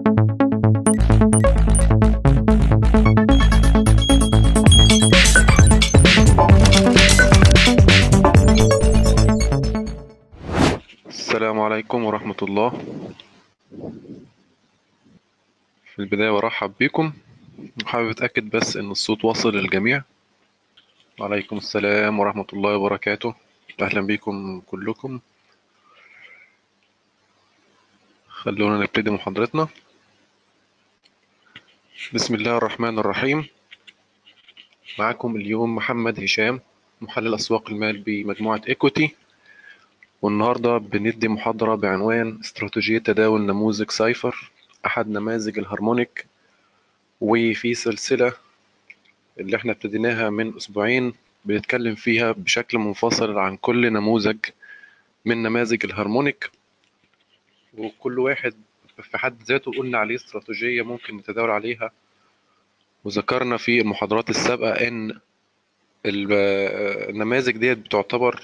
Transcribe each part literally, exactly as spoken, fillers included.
السلام عليكم ورحمة الله. في البداية برحب بكم، وحابب أتأكد بس إن الصوت واصل للجميع. وعليكم السلام ورحمة الله وبركاته، أهلا بكم كلكم. خلونا نبتدي محاضرتنا. بسم الله الرحمن الرحيم. معكم اليوم محمد هشام، محلل أسواق المال بمجموعة إيكوتي، والنهاردة بندي محاضرة بعنوان استراتيجية تداول نموذج سايفر، أحد نماذج الهارمونيك. وفي سلسلة اللي احنا ابتديناها من أسبوعين بنتكلم فيها بشكل منفصل عن كل نموذج من نماذج الهارمونيك، وكل واحد في حد ذاته قلنا عليه استراتيجية ممكن نتداول عليها. وذكرنا في المحاضرات السابقة إن ال- النماذج ديت بتعتبر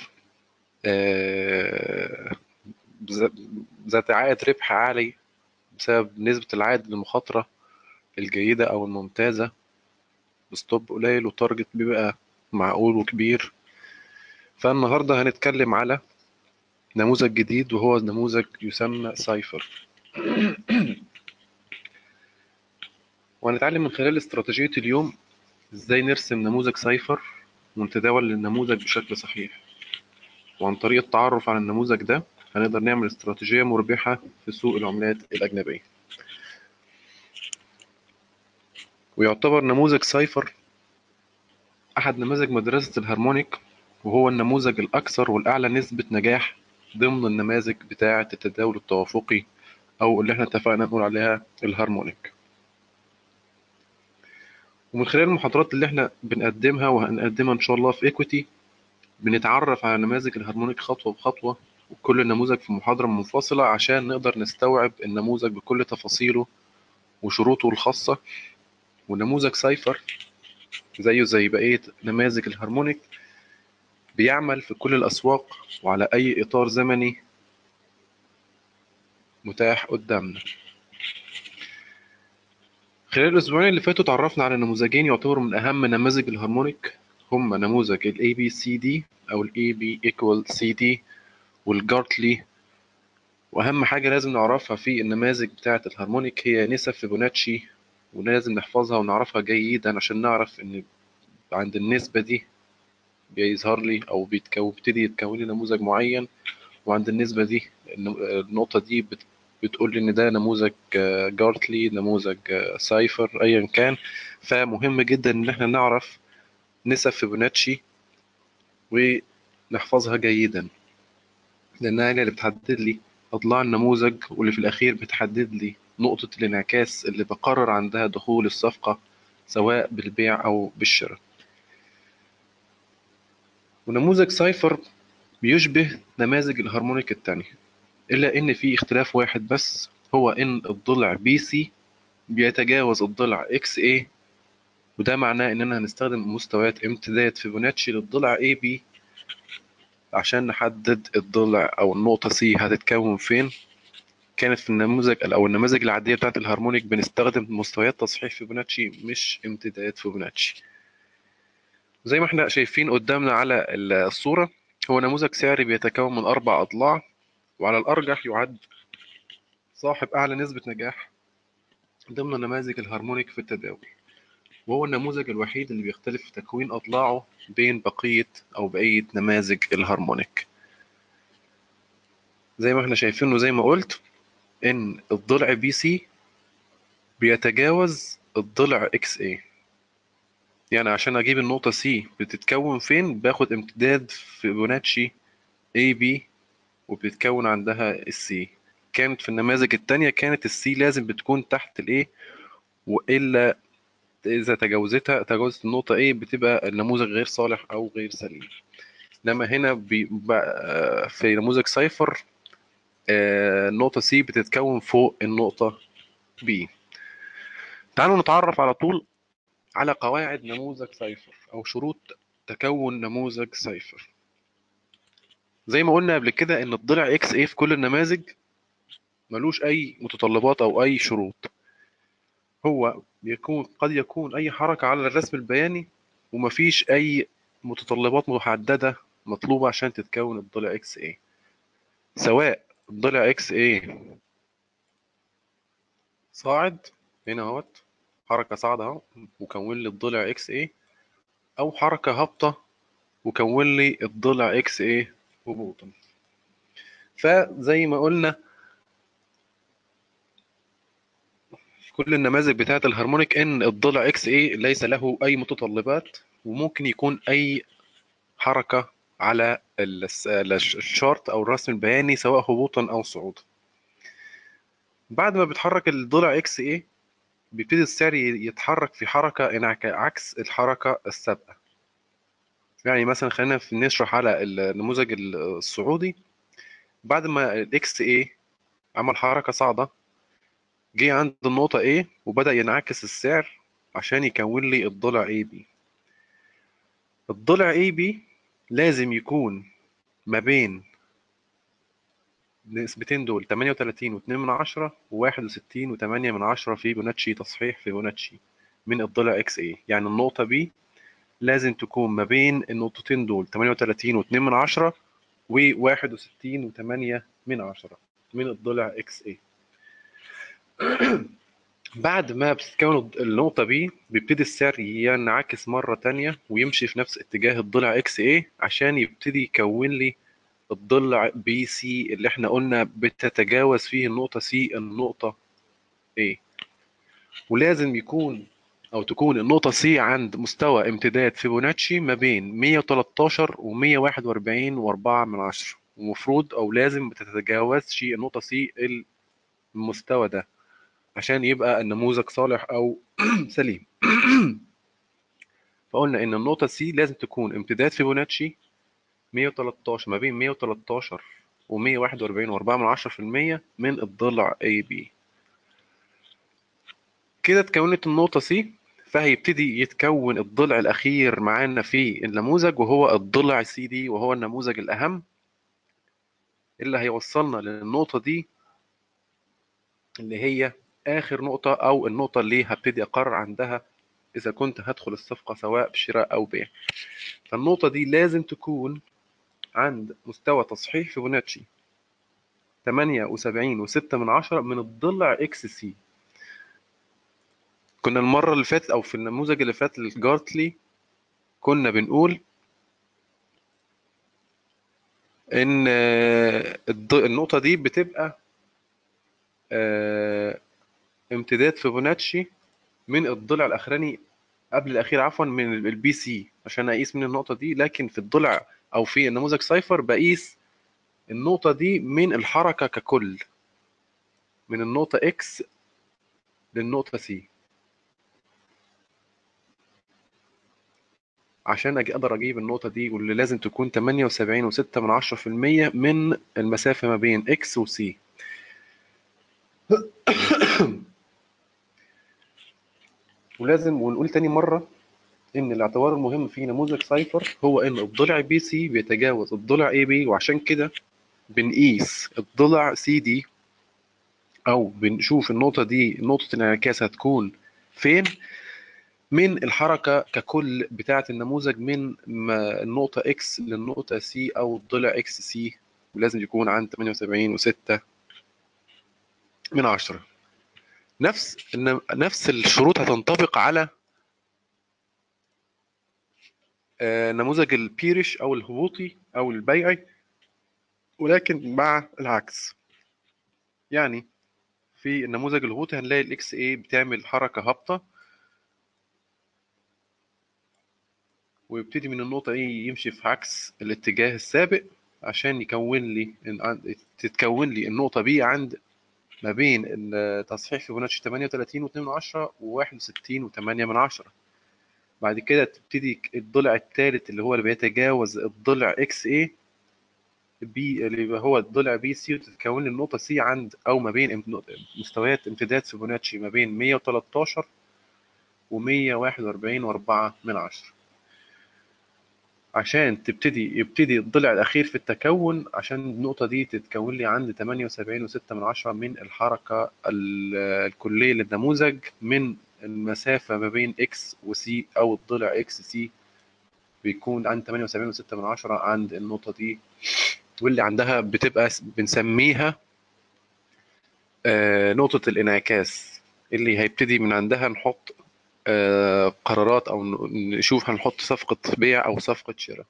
آه، ذ- ذات عائد ربح عالي بسبب نسبة العائد للمخاطرة الجيدة أو الممتازة، بستوب قليل وتارجت بيبقى معقول وكبير. فالنهاردة هنتكلم على نموذج جديد وهو نموذج يسمى سايفر، وهنتعلم من خلال استراتيجية اليوم ازاي نرسم نموذج سايفر ونتداول للنموذج بشكل صحيح. وعن طريق التعرف على النموذج ده هنقدر نعمل استراتيجية مربحة في سوق العملات الأجنبية. ويعتبر نموذج سايفر أحد نماذج مدرسة الهارمونيك، وهو النموذج الأكثر والأعلى نسبة نجاح ضمن النماذج بتاعة التداول التوافقي، أو اللي احنا اتفقنا نقول عليها الهارمونيك. ومن خلال المحاضرات اللي احنا بنقدمها وهنقدمها إن شاء الله في إيكويتي بنتعرف على نماذج الهارمونيك خطوة بخطوة، وكل نموذج في محاضرة منفصلة عشان نقدر نستوعب النموذج بكل تفاصيله وشروطه الخاصة. ونموذج سايفر زيه زي بقية نماذج الهارمونيك بيعمل في كل الأسواق وعلى أي إطار زمني متاح قدامنا. خلال الأسبوعين اللي فاتوا تعرفنا على نموذجين يعتبروا من أهم نماذج الهارمونيك، هما نموذج ال إيه بي سي دي أو ال إيه بي equal سي دي والجارتلي. وأهم حاجة لازم نعرفها في النماذج بتاعة الهارمونيك هي نسب فيبوناتشي، ولازم نحفظها ونعرفها جيدا عشان نعرف إن عند النسبة دي بيظهر لي أو بيتكون بيبتدي يتكون لي نموذج معين، وعند النسبة دي النقطة دي بت بتقول لي إن ده نموذج آه، جارتلي، نموذج آه، سايفر، أيا كان. فمهم جدا إن احنا نعرف نسب فيبوناتشي ونحفظها جيدا، لأنها هي اللي بتحدد لي أضلاع النموذج، واللي في الأخير بتحدد لي نقطة الانعكاس اللي بقرر عندها دخول الصفقة سواء بالبيع أو بالشراء. ونموذج سايفر بيشبه نماذج الهارمونيك التانية، إلا إن في اختلاف واحد بس، هو إن الضلع بي سي بيتجاوز الضلع إكس إيه، وده معناه إننا هنستخدم مستويات امتداد فيبوناتشي للضلع إيه بي عشان نحدد الضلع أو النقطة سي هتتكون فين. كانت في النموذج أو النماذج العادية بتاعت الهارمونيك بنستخدم مستويات تصحيح فيبوناتشي مش امتداد فيبوناتشي. زي ما احنا شايفين قدامنا على الصورة، هو نموذج سعري بيتكون من أربع أضلاع، وعلى الأرجح يعد صاحب أعلى نسبة نجاح ضمن نماذج الهارمونيك في التداول، وهو النموذج الوحيد اللي بيختلف في تكوين أضلاعه بين بقية أو بقية نماذج الهارمونيك. زي ما احنا شايفين وزي ما قلت إن الضلع بي سي بيتجاوز الضلع اكس اي، يعني عشان اجيب النقطة سي بتتكون فين باخد امتداد فيبوناتشي اي بي وبتتكون عندها السي. كانت في النماذج التانية كانت السي لازم بتكون تحت الاي، والا اذا تجاوزتها تجاوزت النقطة ايه بتبقى النموذج غير صالح او غير سليم. انما هنا بيبقى في نموذج سايفر آه، النقطة سي بتتكون فوق النقطة بي. تعالوا نتعرف على طول على قواعد نموذج سايفر أو شروط تكون نموذج سايفر. زي ما قلنا قبل كده إن الضلع إكس إيه في كل النماذج ملوش أي متطلبات أو أي شروط، هو بيكون قد يكون أي حركة على الرسم البياني ومفيش أي متطلبات محددة مطلوبة عشان تتكون الضلع اكس اي، سواء الضلع اكس اي صاعد هنا اهوت، حركة صاعدة اهو وكون لي الضلع اكس اي، أو حركة هابطة وكون لي الضلع اكس اي هبوطا. فزي ما قلنا في كل النماذج بتاعة الهارمونيك ان الضلع اكس اي ليس له اي متطلبات، وممكن يكون اي حركة على الس- الشارت او الرسم البياني سواء هبوطا او صعودا. بعد ما بيتحرك الضلع اكس اي بيبتدي السعر ي- يتحرك في حركة انعك- عكس الحركة السابقة. يعني مثلا خلينا في- نشرح على النموذج الصعودي. بعد ما الاكس اي عمل حركة صاعدة، جه عند النقطة A وبدأ ينعكس السعر عشان يكون لي الضلع اي بي. الضلع اي بي لازم يكون ما بين النسبتين دول تمانية وتلاتين واتنين من عشرة وواحد وستين وتمانية من عشرة فيبوناتشي، تصحيح فيبوناتشي من الضلع اكس اي. يعني النقطة بي لازم تكون ما بين النقطتين دول تمانية وتلاتين واتنين من عشرة وواحد وستين وتمانية من عشرة من الضلع اكس اي. بعد ما بتتكون النقطة بي بيبتدي السعر ينعكس مرة تانية ويمشي في نفس اتجاه الضلع اكس اي عشان يبتدي يكون لي الضلع بي سي اللي احنا قلنا بتتجاوز فيه النقطة سي النقطة A. ولازم يكون او تكون النقطة سي عند مستوى امتداد فيبوناتشي ما بين مية وتلتاشر و مية وواحد واربعين واربعة من عشرة، ومفروض او لازم بتتجاوزش النقطة سي المستوى ده عشان يبقى النموذج صالح او سليم. فقلنا ان النقطة سي لازم تكون امتداد فيبوناتشي مية وتلتاشر ما بين مية وتلتاشر و مية وواحد واربعين واربعة من عشرة في المية من الضلع اي بي. كده اتكونت النقطة سي، فهيبتدي يتكون الضلع الأخير معانا في النموذج وهو الضلع سي دي، وهو النموذج الأهم اللي هيوصلنا للنقطة دي اللي هي آخر نقطة أو النقطة اللي هبتدي أقرر عندها إذا كنت هدخل الصفقة سواء بشراء أو بيع. فالنقطة دي لازم تكون عند مستوى تصحيح فيبوناتشي تمانية وسبعين وستة من عشرة من الضلع اكس سي. كنا المرة اللي فاتت أو في النموذج اللي فات للجارتلي كنا بنقول ان آه، الض- النقطة دي بتبقى آه، امتداد فيبوناتشي من الضلع الاخراني قبل الاخير عفوا من البي سي عشان اقيس من النقطة دي، لكن في الضلع او في النموذج سايفر بقيس النقطة دي من الحركة ككل، من النقطة اكس للنقطة سي، عشان أجي اقدر اجيب النقطة دي واللي لازم تكون تمانية وسبعين وستة من عشرة في المية من المسافة ما بين اكس وسي. ولازم ونقول تاني مرة ان الاعتبار المهم في نموذج سايفر هو ان الضلع بي سي بيتجاوز الضلع اي بي، وعشان كده بنقيس الضلع سي دي او بنشوف النقطة دي نقطة الانعكاس هتكون فين من الحركة ككل بتاعة النموذج من ما- النقطة اكس للنقطة سي او الضلع اكس سي، ولازم يكون عند تمانية وسبعين وستة من عشرة. نفس إن- نفس الشروط هتنطبق على آه، نموذج البيرش او الهبوطي او البيعي، ولكن مع العكس. يعني في النموذج الهوتي هنلاقي الاكس اي بتعمل حركة هابطة ويبتدي من النقطة ايه يمشي في عكس الاتجاه السابق عشان يكون لي تتكون لي النقطة بي عند ما بين التصحيح فيبوناتشي تمانية وتلاتين واتنين من عشرة وواحد وستين وتمانية من عشرة. بعد كده تبتدي الضلع الثالث اللي هو اللي بيتجاوز الضلع اكس اي بي اللي هو الضلع بي سي، وتتكون لي النقطة سي عند او ما بين مستويات امتداد فيبوناتشي ما بين مية وتلتاشر و مية وواحد واربعين واربعة من عشرة عشان تبتدي يبتدي الضلع الأخير في التكون عشان النقطة دي تتكون لي عند تمانية وسبعين وستة من عشرة من الحركة ال- الكلية للنموذج من المسافة ما بين اكس وسي او الضلع اكس سي بيكون عند تمانية وسبعين وستة من عشرة عند النقطة دي، واللي عندها بتبقى بنسميها آه، نقطة الانعكاس، اللي هيبتدي من عندها نحط آه، قرارات او نشوف هنحط صفقة بيع او صفقة شراء.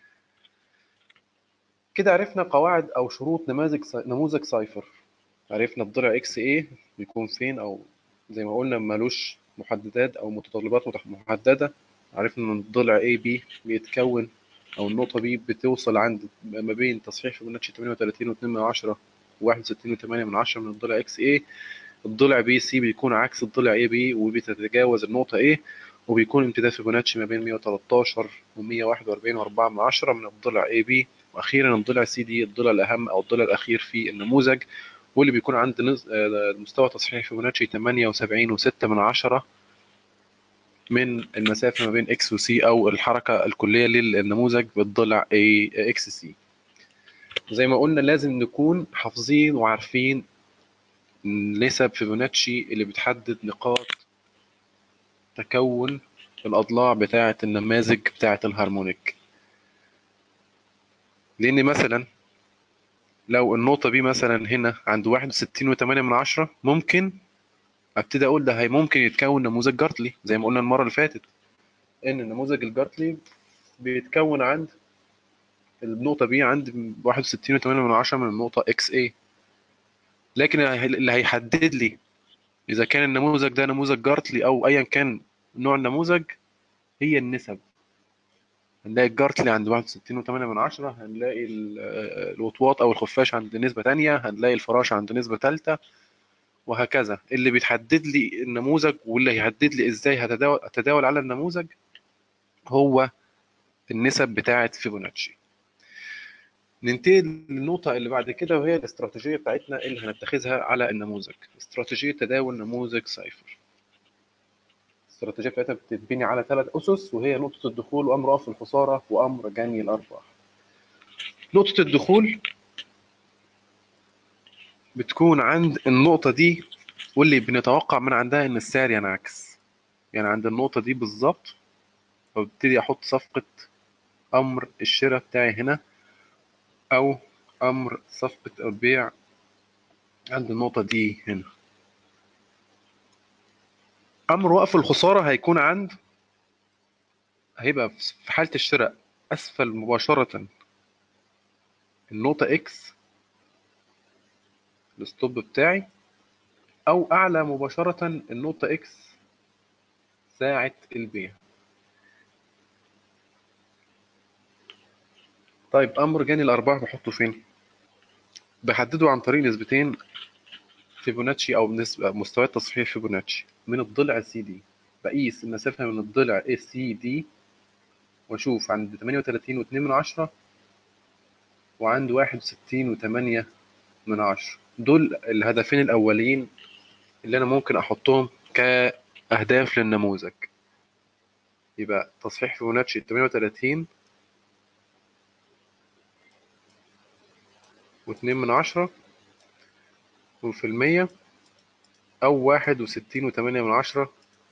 كده عرفنا قواعد او شروط نماذج نموذج سايفر. عرفنا الضلع اكس ايه بيكون فين، او زي ما قلنا مالوش محددات او متطلبات محدده. عرفنا ان الضلع اي بي بيتكون او النقطه بي بتوصل عند ما بين تصحيح فيبوناتشي تمانية وتلاتين واتنين من عشرة وواحد وستين وتمانية من عشرة من الضلع اكس ايه. الضلع بي سي بيكون عكس الضلع اي بي وبتتجاوز النقطه ايه، وبيكون امتداد فيبوناتشي ما بين مية وتلتاشر ومية وواحد واربعين واربعة من عشرة من الضلع اي بي. واخيرا الضلع سي دي الضلع الاهم او الضلع الاخير في النموذج، واللي بيكون عند نز- آه، مستوى تصحيح فيبوناتشي تمانية وسبعين وستة من عشرة من المسافة ما بين اكس وسي او الحركة الكلية للنموذج بالضلع اي اكس سي. زي ما قلنا لازم نكون حافظين وعارفين نسب فيبوناتشي اللي بتحدد نقاط تكون الأضلاع بتاعة النماذج بتاعة الهارمونيك. لأن مثلا لو النقطة بي مثلا هنا عند واحد وستين وتمانية من عشرة، ممكن ابتدي اقول ده هي ممكن يتكون نموذج جارتلي زي ما قلنا المرة اللي فاتت، ان النموذج الجارتلي بيتكون عند النقطة بي عند واحد وستين وتمانية من عشرة من النقطة اكس اي. لكن اللي هيحدد لي اذا كان النموذج ده نموذج جارتلي او ايا كان نوع النموذج هي النسب. هنلاقي الجارتلي عند واحد وستين وتمانية من عشرة، هنلاقي ال- الوطواط او الخفاش عند نسبة تانية، هنلاقي الفراشة عند نسبة تالتة، وهكذا. اللي بيتحدد لي النموذج واللي هيحدد لي ازاي هتداول اتداول على النموذج هو النسب بتاعة فيبوناتشي. ننتقل للنقطة اللي بعد كده، وهي الاستراتيجية بتاعتنا اللي هنتخذها على النموذج. استراتيجية تداول نموذج سايفر. الاستراتيجية بتاعتها بتتبني على ثلاث أسس، وهي نقطة الدخول وأمر رفع الخسارة وأمر جني الأرباح. نقطة الدخول بتكون عند النقطة دي، واللي بنتوقع من عندها إن السعر ينعكس، يعني عند النقطة دي بالظبط. فببتدي أحط صفقة أمر الشراء بتاعي هنا، أو أمر صفقة البيع عند النقطة دي هنا. أمر وقف الخسارة هيكون عند هيبقى في حالة الشراء أسفل مباشرة النقطة إكس الستوب بتاعي، أو أعلى مباشرة النقطة إكس ساعة البيع. طيب أمر جاني الأرباح بحطه فين؟ بحدده عن طريق نسبتين فيبوناتشي أو نسبة مستويات تصحيح فيبوناتشي من الضلع سي دي. بقيس المسافة من الضلع سي دي وأشوف عند تمانية وتلاتين واتنين من عشرة وعند واحد وستين وتمانية من عشرة. دول الهدفين الأولين اللي أنا ممكن أحطهم كأهداف للنموذج. يبقى تصحيح فيبوناتشي تمانية وتلاتين واتنين من عشرة وفي المية، أو واحد وستين وتمانية من عشرة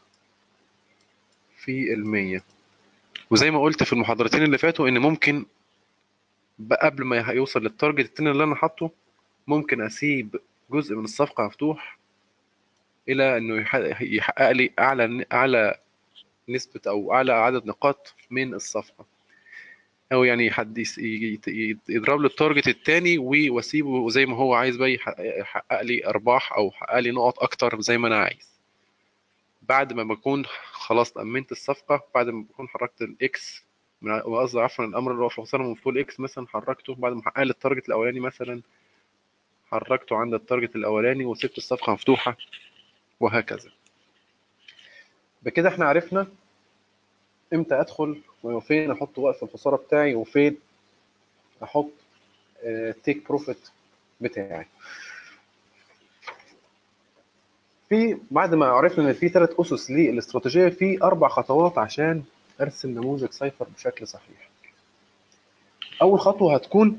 في المية. وزي ما قلت في المحاضرتين اللي فاتوا إن ممكن بقى قبل ما يوصل للتارجت التاني اللي أنا حاطه، ممكن أسيب جزء من الصفقة مفتوح إلى إنه يحقق لي أعلى أعلى نسبة أو أعلى عدد نقاط من الصفقة، أو يعني حد يس- ي- ي- يضرب له التارجت التاني واسيبه زي ما هو عايز بقى يحقق يحقق لي أرباح أو يحقق لي نقط أكتر زي ما أنا عايز. بعد ما بكون خلاص أمنت الصفقة، بعد ما بكون حركت الإكس من قصدي عفوا الأمر اللي هو في الخسارة من فوق الإكس مثلا، حركته بعد ما حقق لي التارجت الأولاني مثلا، حركته عند التارجت الأولاني وسبت الصفقة مفتوحة، وهكذا. بكده احنا عرفنا امتى ادخل وفين احط وقف الخساره بتاعي وفين احط تيك بروفيت بتاعي. في بعد ما عرفنا ان في ثلاث اسس للاستراتيجيه، في اربع خطوات عشان ارسم نموذج سايفر بشكل صحيح. اول خطوه هتكون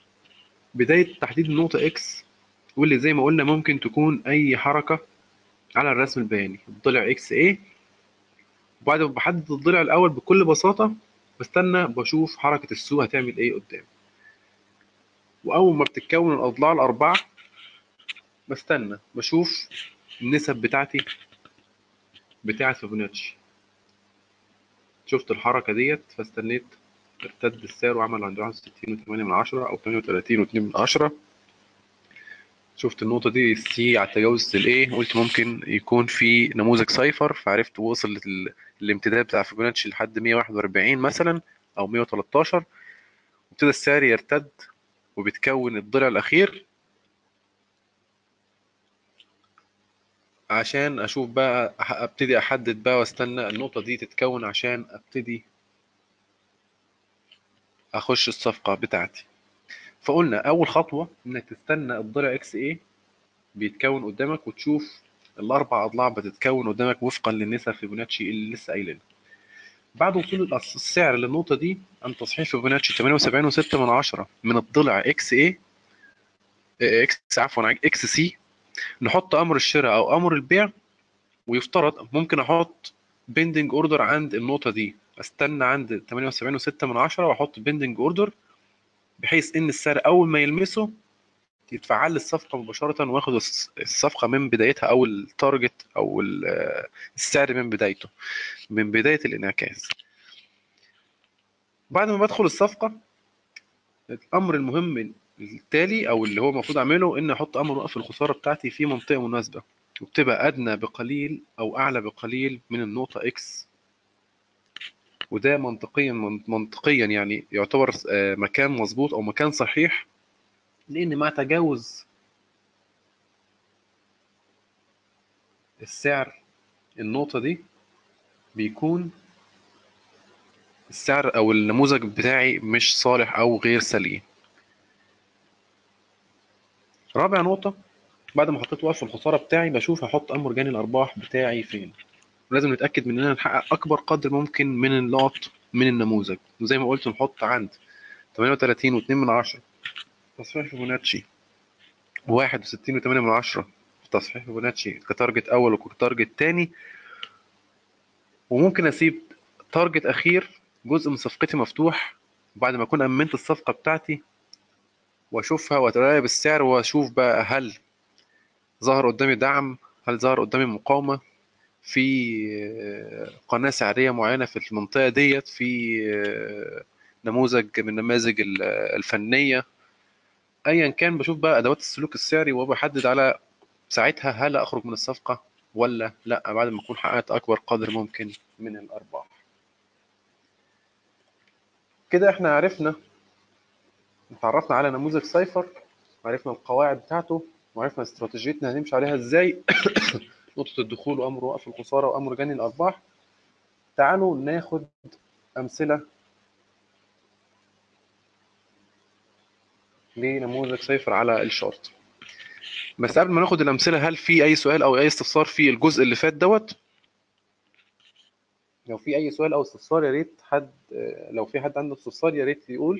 بدايه تحديد النقطه اكس، واللي زي ما قلنا ممكن تكون اي حركه على الرسم البياني الضلع اكس ايه. وبعد ما بحدد الضلع الاول بكل بساطه بستنى بشوف حركه السوق هتعمل ايه قدام. واول ما بتتكون الاضلاع الاربعه بستنى بشوف النسب بتاعتي بتاعه فيبوناتشي. شفت الحركه ديت فاستنيت ارتد السعر وعمل عند واحد وستين وتمانية من عشرة او تمانية وتلاتين واتنين من عشرة. شفت النقطة دي سي على التجاوز الايه، قلت ممكن يكون في نموذج سايفر، فعرفت وصل لل- الامتداد بتاع فيبوناتشي لحد مية وواحد واربعين مثلا او مية وتلتاشر. وابتدى السعر يرتد وبتكون الضلع الاخير عشان اشوف بقى أح- ابتدي احدد بقى واستنى النقطة دي تتكون عشان ابتدي اخش الصفقة بتاعتي. فقلنا اول خطوة انك تستنى الضلع اكس ايه بيتكون قدامك وتشوف الاربع اضلاع بتتكون قدامك وفقا للنسب فيبوناتشي اللي لسه قايلينها. بعد وصول الأس- السعر للنقطة دي عند تصحيح فيبوناتشي تمانية وسبعين فاصلة ستة من عشرة من الضلع اكس ايه، اكس عفوا اكس سي، نحط امر الشراء او امر البيع. ويفترض ممكن احط بيندنج اوردر عند النقطة دي، استنى عند تمانية وسبعين فاصلة ستة من عشرة واحط بيندنج اوردر بحيث ان السعر اول ما يلمسه يتفعل لي الصفقة مباشرة واخد الص- الصفقة من بدايتها او التارجت او ال- آه، السعر من بدايته، من بداية الانعكاس. بعد ما بدخل الصفقة الامر المهم التالي او اللي هو المفروض اعمله ان احط امر وقف الخساره بتاعتي في منطقه مناسبه وبتبقى ادنى بقليل او اعلى بقليل من النقطه اكس. وده منطقيا منطقيا يعني يعتبر آه، مكان مظبوط او مكان صحيح، لان مع تجاوز السعر النقطه دي بيكون السعر او النموذج بتاعي مش صالح او غير سليم. رابع نقطه، بعد ما حطيت وقف الخساره بتاعي بشوف هحط امر جاني الارباح بتاعي فين. ولازم نتأكد من إننا نحقق أكبر قدر ممكن من النقط من النموذج. وزي ما قلت نحط عند تمانية وتلاتين واتنين من عشرة تصحيح فيبوناتشي واحد وستين وتمانية من عشرة تصحيح فيبوناتشي كتارجت أول وكتارجت تاني. وممكن أسيب تارجت أخير جزء من صفقتي مفتوح بعد ما أكون أمنت الصفقة بتاعتي وأشوفها وأتراقب السعر وأشوف بقى هل ظهر قدامي دعم، هل ظهر قدامي مقاومة في قناة سعرية معينة في المنطقة ديت، في نموذج من النماذج الفنية أيا كان. بشوف بقى أدوات السلوك السعري وبحدد على ساعتها هل أخرج من الصفقة ولا لأ بعد ما أكون حققت أكبر قدر ممكن من الأرباح. كده إحنا عرفنا اتعرفنا على نموذج سايفر وعرفنا القواعد بتاعته وعرفنا استراتيجيتنا هنمشي عليها إزاي. نقطة الدخول وأمر وقف الخسارة وأمر جني الأرباح. تعالوا ناخد أمثلة لنموذج صفر على الشارت. بس قبل ما ناخد الأمثلة هل في أي سؤال أو أي استفسار في الجزء اللي فات دوت؟ لو في أي سؤال أو استفسار يا ريت حد، لو في حد عنده استفسار يا ريت يقول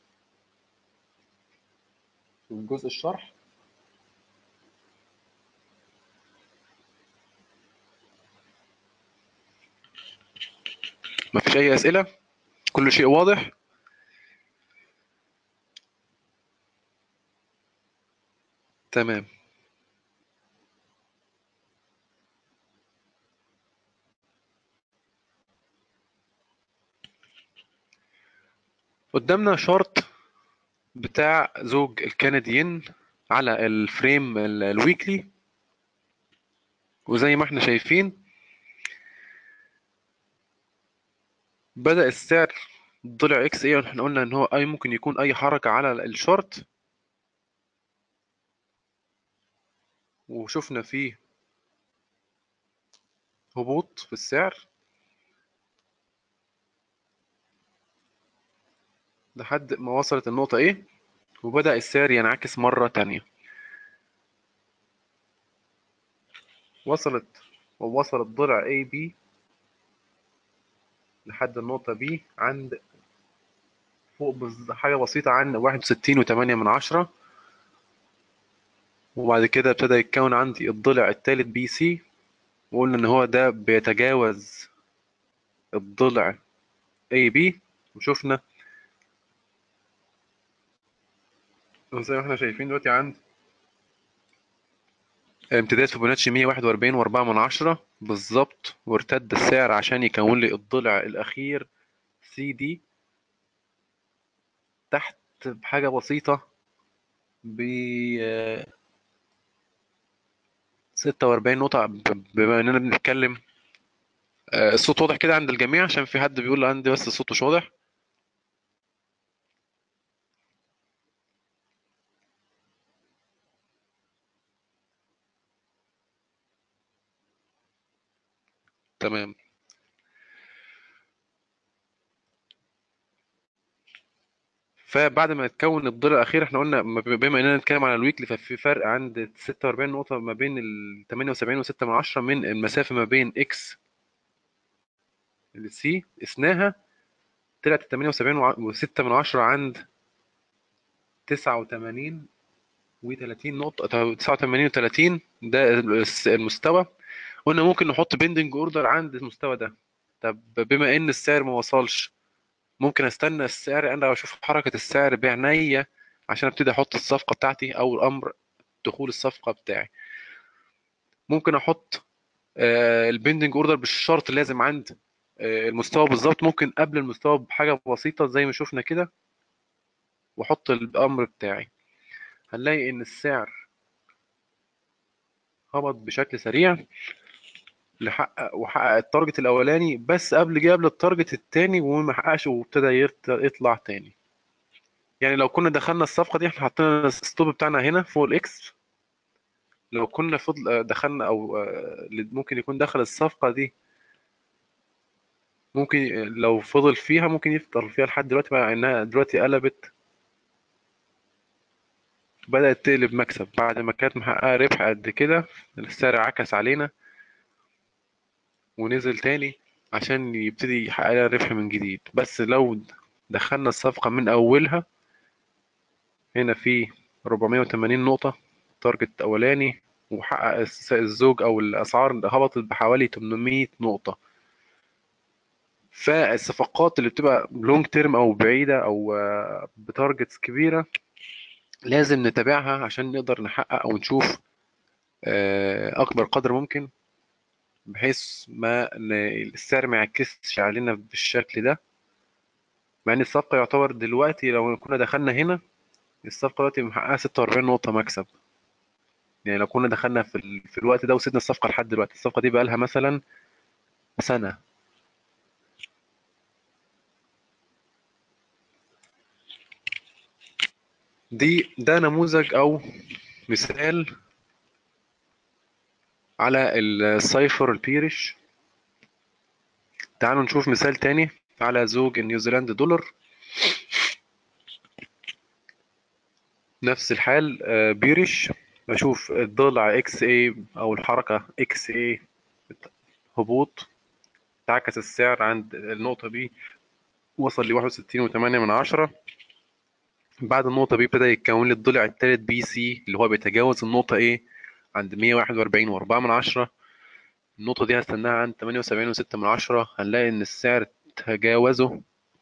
في جزء الشرح. مفيش أي أسئلة؟ كل شيء واضح؟ تمام. قدامنا شارت بتاع زوج الكنديين على الفريم ال- الويكلي. وزي ما احنا شايفين بدأ السعر ضلع اكس ايه، احنا قلنا ان هو اي ممكن يكون اي حركة على الشارت. وشفنا فيه هبوط في السعر لحد ما وصلت النقطة ايه وبدأ السعر ينعكس مرة تانية. وصلت ووصل الضلع A B لحد النقطة B عند فوق بز- حاجة بسيطة عن واحد وستين وتمانية من عشرة. وبعد كده ابتدى يتكون عندي الضلع التالت بي سي وقلنا ان هو ده بيتجاوز الضلع اي بي، وشفنا زي ما احنا شايفين دلوقتي عند امتداد فيبوناتشي مية وواحد وأربعين وأربعة من عشرة بالظبط، وارتد السعر عشان يكون لي الضلع الأخير سي دي تحت بحاجة بسيطة ب ستة وأربعين نقطة. ب- بما إننا بنتكلم، آه، الصوت واضح كده عند الجميع؟ عشان في حد بيقول عندي بس الصوت مش واضح. تمام. فبعد ما يتكون الضلع الأخير، احنا قلنا م- بما إننا نتكلم على الويكلي، ففي فرق عند ستة وأربعين نقطة ما بين ال ثمانية وسبعين و6 من عشرة من المسافة ما بين إكس لسي. قسناها طلعت ثمانية وسبعين و6 من عشرة عند تسعة وثمانين و30 نقطة، تسعة وثمانين و30. ده الس- المستوى. قلنا ممكن نحط بيندنج اوردر عند المستوى ده. طب بما ان السعر ما وصلش، ممكن استنى السعر انا اشوف حركة السعر بعينيا عشان ابتدي احط الصفقة بتاعتي او امر دخول الصفقة بتاعي. ممكن احط آه، البيندنج اوردر بالشرط لازم عند آه، المستوى بالظبط، ممكن قبل المستوى بحاجة بسيطة زي ما شفنا كده، واحط الامر بتاعي. هنلاقي ان السعر هبط بشكل سريع لحقق وحقق التارجت الاولاني، بس قبل جه قبل التارجت التاني وما حققش، وابتدى يرت- يطلع تاني. يعني لو كنا دخلنا الصفقه دي، احنا حطينا الستوب بتاعنا هنا فوق الاكس. لو كنا فضل دخلنا او آه، ممكن يكون دخل الصفقه دي، ممكن لو فضل فيها ممكن يفضل فيها لحد دلوقتي، مع انها دلوقتي قلبت، بدأت تقلب مكسب بعد ما كانت محققة ربح قد كده. السعر عكس علينا ونزل تاني عشان يبتدي يحقق لنا ربح من جديد. بس لو دخلنا الصفقة من أولها، هنا في أربعمية وتمانين نقطة تارجت أولاني، وحقق الس- الزوج أو الأسعار هبطت بحوالي تمنمية نقطة. فالصفقات اللي بتبقى لونج تيرم أو بعيدة أو آه، بتارجتس كبيرة، لازم نتابعها عشان نقدر نحقق أو نشوف آه، أكبر قدر ممكن، بحيث ما ن- السعر ما يعكسش علينا بالشكل ده. مع ان الصفقة يعتبر دلوقتي لو كنا دخلنا هنا، الصفقة دلوقتي محققة ستة وأربعين نقطة مكسب. يعني لو كنا دخلنا في, ال... في الوقت ده وسيبنا الصفقة لحد دلوقتي، الصفقة دي بقى لها مثلا سنة. دي ده نموذج أو مثال على السايفر البيرش. تعالوا نشوف مثال تاني على زوج النيوزيلاند دولار. نفس الحال، آه، بيرش. بشوف الضلع اكس اي او الحركة اكس اي هبوط، تعكس السعر عند النقطة دي، وصل ل واحد وستين وثمانية من عشرة. بعد النقطة بي ابتدى يتكون لي الضلع التالت بي سي اللي هو بيتجاوز النقطة ايه عند مية وواحد وأربعين وأربعة من عشرة. النقطة دي هستناها عند تمانية وسبعين وستة من عشرة. هنلاقي إن السعر تجاوزه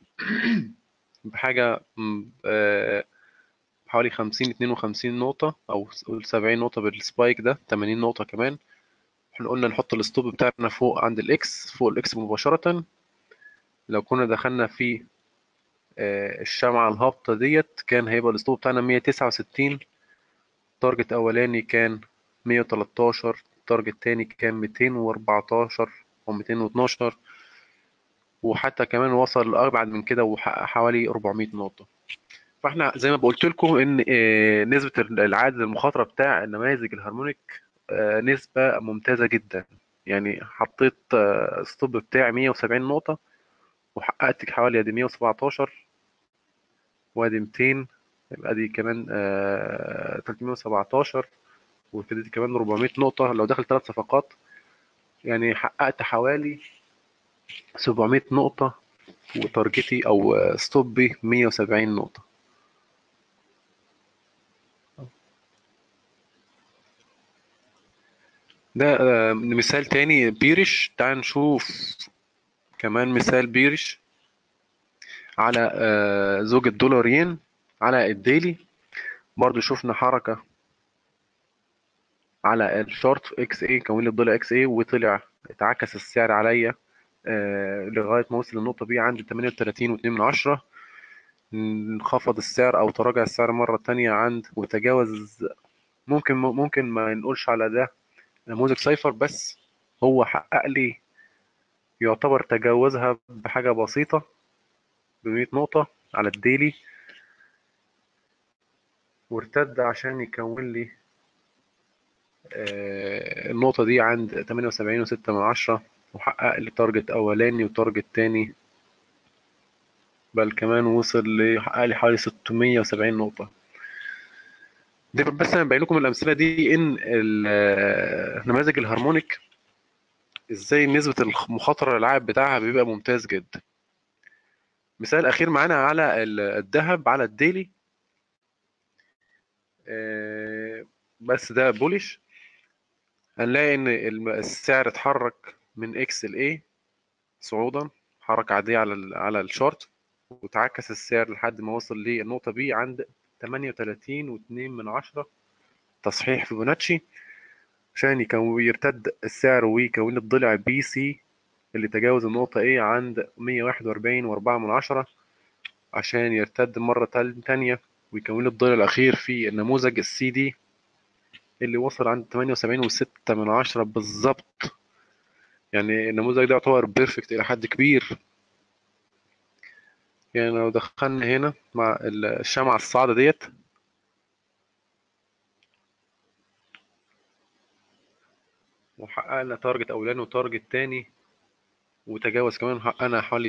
بحاجة م، آه، حوالي خمسين اتنين وخمسين نقطة أو قول سبعين نقطة بالسبايك ده، تمانين نقطة كمان. احنا قلنا نحط الستوب بتاعنا فوق عند الإكس، فوق الإكس مباشرة. لو كنا دخلنا في آه، الشمعة الهابطة ديت، كان هيبقى الاسطول بتاعنا مية وتسعة وستين. تارجت أولاني كان مية وتلتاشر، تارجت تاني كان ميتين وأربعتاشر أو ميتين واتناشر، وحتى كمان وصل أبعد من كده وحقق حوالي أربعمية نقطة. فاحنا زي ما قلت لكم إن آه، نسبة العائد للمخاطرة بتاع النماذج الهارمونيك آه، نسبة ممتازة جدا. يعني حطيت آه، ستوب بتاعي مية وسبعين نقطة، وحققت حوالي ادي مية وسبعتاشر وادي ميتين، يبقى دي كمان آه تلتمية وسبعتاشر، وابتديت كمان أربعمية نقطة لو داخل ثلاث صفقات. يعني حققت حوالي سبعمية نقطة، وتارجتي أو آه، ستوبي مية وسبعين نقطة. ده آه، مثال تاني بيرش. تعال نشوف كمان مثال بيرش على آه، زوج الدولارين على الديلي. برضو شفنا حركة على الشورت اكس اي، كون لي الضلع اكس اي وطلع اتعكس السعر عليا آه، لغاية ما وصل للنقطة بي عند ثمانية وثلاثين واتنين من عشرة. انخفض السعر او تراجع السعر مرة تانية عند وتجاوز. ممكن ممكن ما نقولش على ده نموذج سايفر، بس هو حقق لي يعتبر تجاوزها بحاجة بسيطة ب مية نقطة على الديلي، وارتد عشان يكون لي آه، النقطة دي عند تمانية وسبعين وستة من عشرة، وحقق لي تارجت أولاني وتارجت تاني، بل كمان وصل لحقق لي حوالي ستمية وسبعين نقطة. دي بس أنا ببين لكم الأمثلة دي إن ال- آه، نماذج الهارمونيك إزاي نسبة المخاطرة العائد بتاعها بيبقى ممتاز جدا. مثال أخير معانا على ال- الذهب على الديلي، آه، بس ده بوليش. هنلاقي ان الم- السعر اتحرك من اكس ل A صعودا، حركة عادية على ال على الشارت، وتعكس السعر لحد ما وصل للنقطة بي عند ثمانية وثلاثين واتنين من عشرة، تصحيح فيبوناتشي، عشان يكون يرتد السعر ويكون الضلع بي سي اللي تجاوز النقطة A عند مية وواحد واربعين واربعة من عشرة، عشان يرتد مرة تال- تانية ويكون الضلع الأخير في النموذج السي دي اللي وصل عند ثمانية وسبعين وستة من عشرة بالظبط. يعني النموذج ده يعتبر بيرفكت إلى حد كبير. يعني لو دخلنا هنا مع الشمعة الصاعدة ديت، وحققنا تارجت أولاني وتارجت تاني، وتجاوز كمان، حققنا حوالي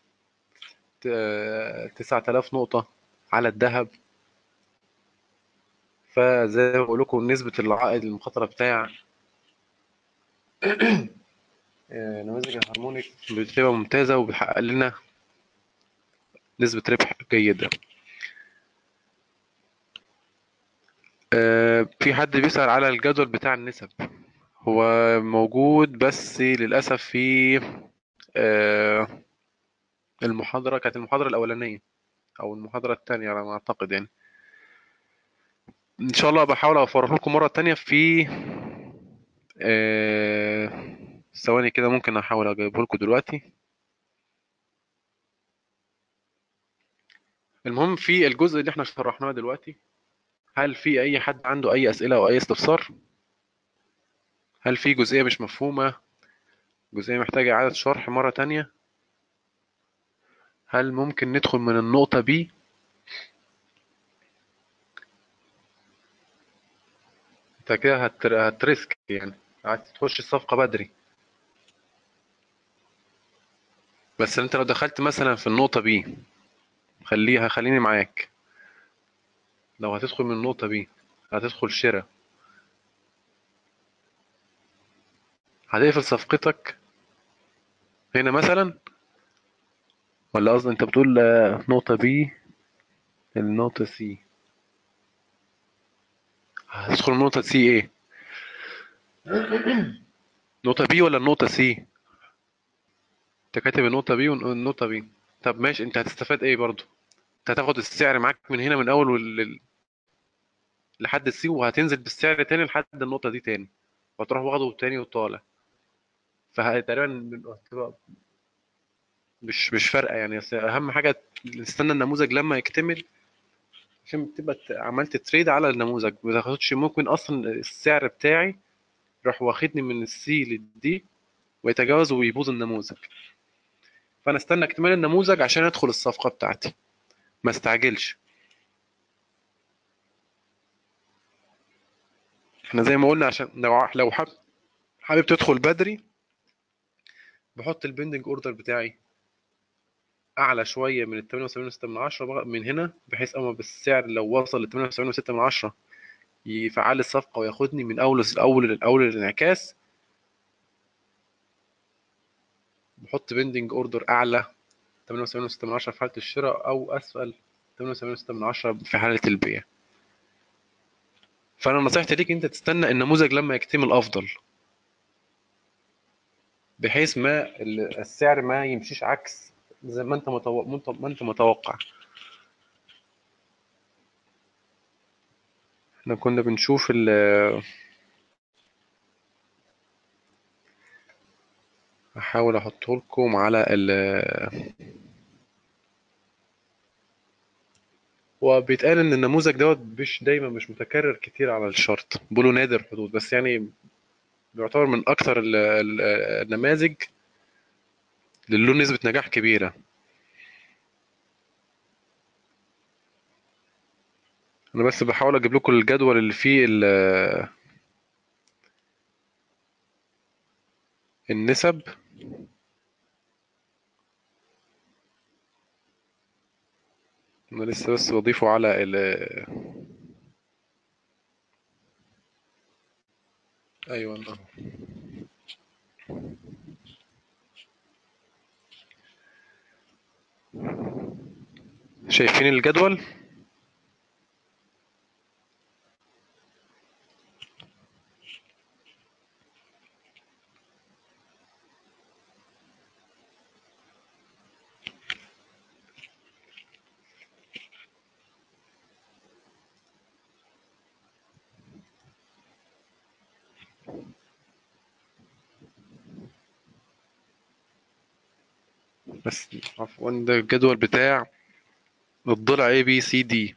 تسعة آلاف نقطة على الذهب. فزي ما بقول لكم نسبة العائد المخاطرة بتاع آه، نماذج الهارمونيك بتبقى ممتازة وبتحقق لنا نسبة ربح جيدة. آه، في حد بيسأل على الجدول بتاع النسب. هو موجود بس للأسف في آه، المحاضرة، كانت المحاضرة الأولانية أو المحاضرة التانية على ما أعتقد يعني. إن شاء الله بحاول أوفره لكم مرة تانية في آه، ثواني كده، ممكن أحاول أجيبه لكم دلوقتي. المهم في الجزء اللي احنا شرحناه دلوقتي، هل في أي حد عنده أي أسئلة أو أي استفسار؟ هل في جزئية مش مفهومة، جزئية محتاجة إعادة شرح مرة تانية؟ هل ممكن ندخل من النقطة بي؟ انت كده هتر... هتريسك يعني، عايز تخش الصفقة بدري. بس انت لو دخلت مثلا في النقطة بي، خليها خليني معاك. لو هتدخل من النقطة بي، هتدخل شراء، هتقفل صفقتك هنا مثلا، ولا قصدي انت بتقول آه، نقطة بي النقطة سي؟ هتدخل من نقطة سي ايه؟ نقطة بي ولا النقطة سي؟ انت كاتب النقطة بي والنقطة بي. طب ماشي، انت هتستفاد ايه برضو؟ انت هتاخد السعر معاك من هنا من اول وال... لحد السي، وهتنزل بالسعر تاني لحد النقطة دي تاني، وتروح واخده تاني وطالع. فتقريبا هتبقى مش مش فارقة يعني. بس اهم حاجة نستنى النموذج لما يكتمل، عشان بتبقى ت- عملت تريد على النموذج. ما تاخدش، ممكن اصلا السعر بتاعي راح واخدني من السي للدي ويتجاوز ويبوظ النموذج. فانا استنى اكتمال النموذج عشان ادخل الصفقة بتاعتي، ما استعجلش. احنا زي ما قلنا، عشان لو لو حابب حابب تدخل بدري، بحط البندنج اوردر بتاعي اعلى شويه من ال ثمانية وسبعين وستة من عشرة بغ- من هنا، بحيث اما بالسعر لو وصل ل ثمانية وسبعين وستة من عشرة يفعل الصفقه وياخدني من اول اول اول الانعكاس. بحط بندنج اوردر اعلى ثمانية وسبعين وستة من عشرة في حاله الشراء، او اسفل ثمانية وسبعين وستة من عشرة في حاله البيع. فانا نصيحتي ليك انت تستنى النموذج لما يكتمل افضل. بحيث ما ال- السعر ما يمشيش عكس زي ما انت متو... ما انت ما انت متوقع. احنا كنا بنشوف ال هحاول احطه لكم على ال وبيتقال ان النموذج دوت مش دايما مش متكرر كتير على الشارت، بيقولوا نادر حدوث، بس يعني بيعتبر من اكثر ال- ال- النماذج اللي له نسبة نجاح كبيرة. انا بس بحاول اجيب لكم الجدول اللي فيه ال- النسب. انا لسه بس بضيفه على ال ايوه أهو. شايفين الجدول؟ بس عفوا، ده الجدول بتاع الضلع A B C D.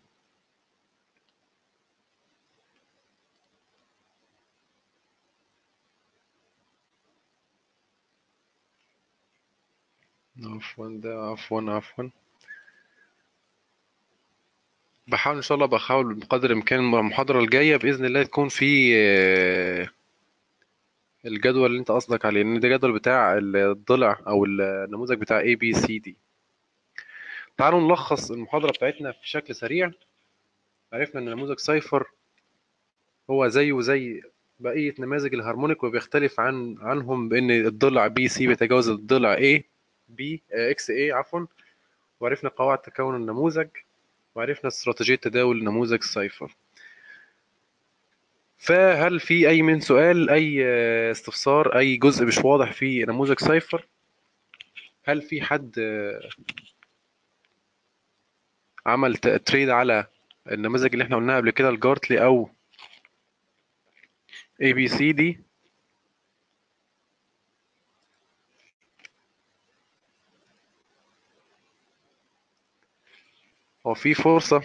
عفوا ده عفوا عفوا بحاول ان شاء الله، بحاول بقدر الامكان المحاضرة الجاية بإذن الله تكون في آه، الجدول اللي انت قصدك عليه، ان ده جدول بتاع الضلع او النموذج بتاع A B C D. تعالوا نلخص المحاضرة بتاعتنا في شكل سريع. عرفنا ان نموذج سايفر هو زيه زي بقية نماذج الهارمونيك، وبيختلف عن عنهم بان الضلع بي سي بيتجاوز الضلع A B اكس A عفوا. وعرفنا قواعد تكون النموذج، وعرفنا استراتيجية تداول نموذج سايفر. فهل في أي من سؤال، أي آه، استفسار، أي جزء مش واضح في نموذج سايفر؟ هل في حد آه، عمل ت- تريد على النماذج اللي احنا قلناها قبل كده، الجارتلي أو اي بي سي دي؟ هو في فرصة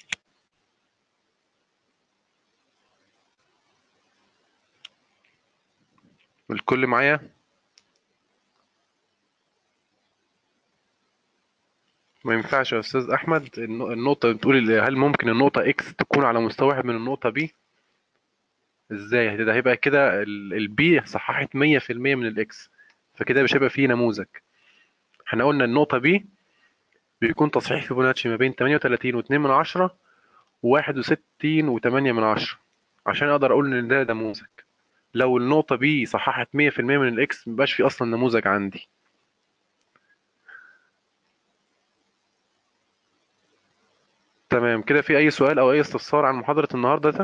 الكل معايا؟ ما ينفعش يا أستاذ أحمد الن- النقطة بتقول هل ممكن النقطة إكس تكون على مستوى واحد من النقطة بي؟ إزاي ده؟ هيبقى كده البي صححت مية في المية من الإكس، فكده مش هيبقى فيه نموذج. احنا قلنا النقطة بي بيكون تصحيح فيبوناتشي ما بين تمانية وتلاتين واتنين من عشرة وواحد وستين وتمانية من عشرة عشان أقدر أقول إن ده نموذج. لو النقطة بي صححت مية في المية من الإكس مبقاش في أصلا نموذج عندي. تمام كده. في أي سؤال أو أي استفسار عن محاضرة النهاردة ده؟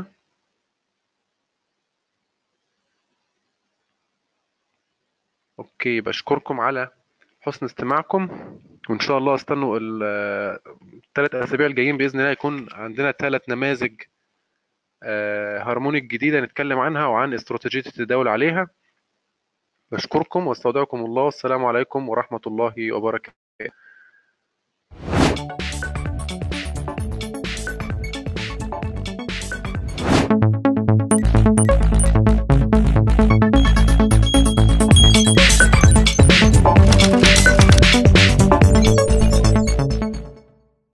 أوكي، بشكركم على حسن استماعكم، وإن شاء الله استنوا الثلاث أسابيع الجايين بإذن الله يكون عندنا ثلاث نماذج آه، هارمونيك جديدة نتكلم عنها وعن استراتيجية التداول عليها. بشكركم واستودعكم الله، والسلام عليكم ورحمة الله وبركاته.